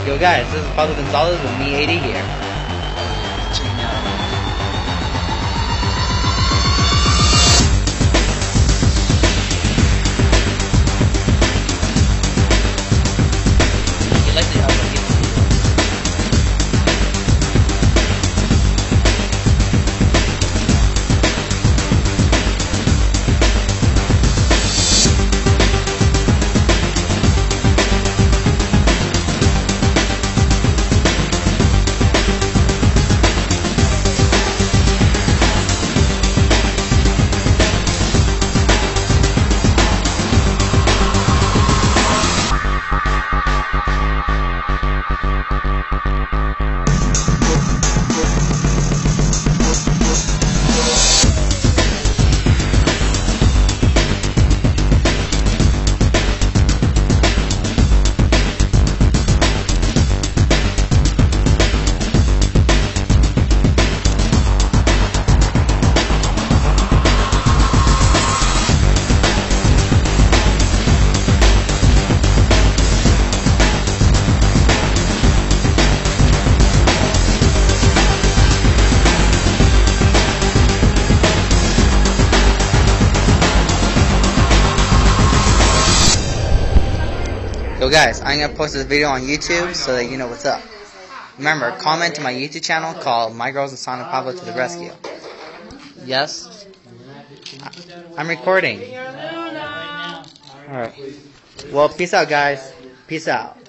Yo guys, this is Pablo Gonzalez with Me 80 here. Yo guys, I'm going to post this video on YouTube so that you know what's up. Remember, comment to my YouTube channel called My Girls and Sonic Pablo to the Rescue. Yes? I'm recording. Alright. Well, peace out guys. Peace out.